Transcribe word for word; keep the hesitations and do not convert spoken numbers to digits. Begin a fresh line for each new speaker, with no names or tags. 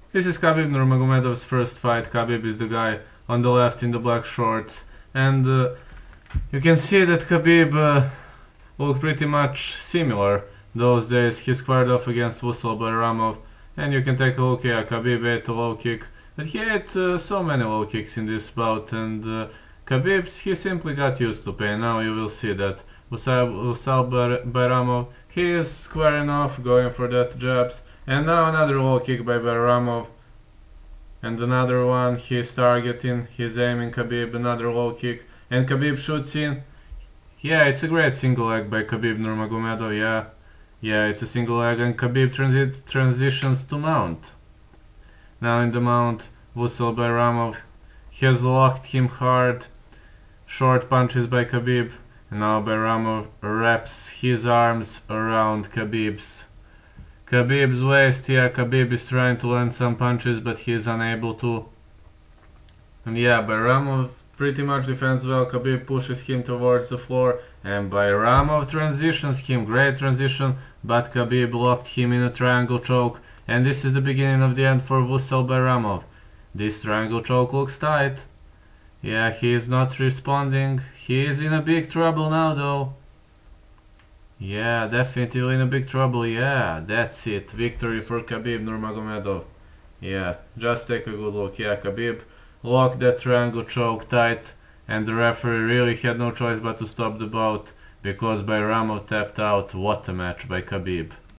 This is Khabib Nurmagomedov's first fight. Khabib is the guy on the left in the black shorts, and uh, you can see that Khabib uh, looked pretty much similar those days. He squared off against Vusal Bayramov, and you can take a look. Yeah, Khabib ate a low kick, but he ate uh, so many low kicks in this bout, and uh, Khabib, he simply got used to pain. Now you will see that Vusal Bayramov, he is squaring off, going for that jabs, and now another low kick by Bayramov, and another one. He's targeting, he's aiming Khabib, another low kick, and Khabib shoots in. Yeah, it's a great single leg by Khabib Nurmagomedov. Yeah, yeah, it's a single leg, and Khabib transi transitions to mount. Now in the mount, Vusal Bayramov has locked him hard. Short punches by Khabib, and now Bayramov wraps his arms around Khabib's. Khabib's waist. Yeah, Khabib is trying to land some punches, but he is unable to. And yeah, Bayramov pretty much defends well. Khabib pushes him towards the floor, and Bayramov transitions him. Great transition, but Khabib locked him in a triangle choke, and this is the beginning of the end for Vusal Bayramov. This triangle choke looks tight. Yeah, he is not responding. He is in a big trouble now, though. Yeah, definitely in a big trouble. Yeah, that's it. Victory for Khabib Nurmagomedov. Yeah, just take a good look. Yeah, Khabib locked that triangle choke tight, and the referee really had no choice but to stop the bout because Bayramov tapped out. What a match by Khabib.